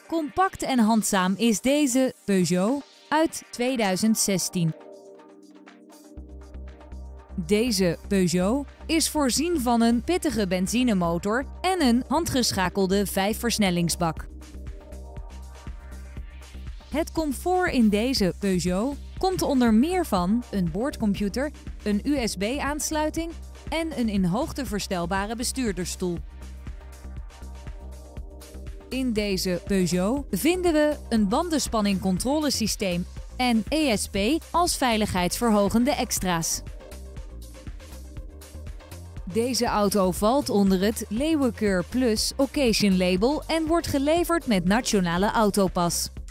Compact en handzaam is deze Peugeot uit 2016. Deze Peugeot is voorzien van een pittige benzinemotor en een handgeschakelde 5-versnellingsbak. Het comfort in deze Peugeot komt onder meer van een boordcomputer, een USB-aansluiting en een in hoogte verstelbare bestuurdersstoel. In deze Peugeot vinden we een bandenspanningcontrolesysteem en ESP als veiligheidsverhogende extra's. Deze auto valt onder het Leeuwenkeur Plus Occasion Label en wordt geleverd met Nationale Autopas.